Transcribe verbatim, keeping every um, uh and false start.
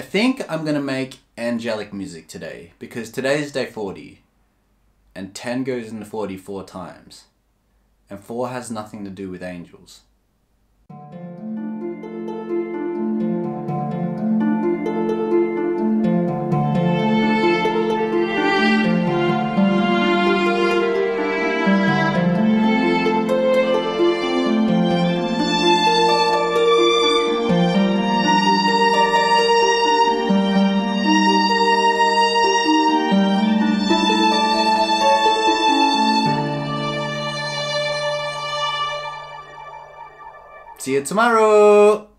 I think I'm gonna make angelic music today because today is day forty and ten goes into forty four times and four has nothing to do with angels. See you tomorrow!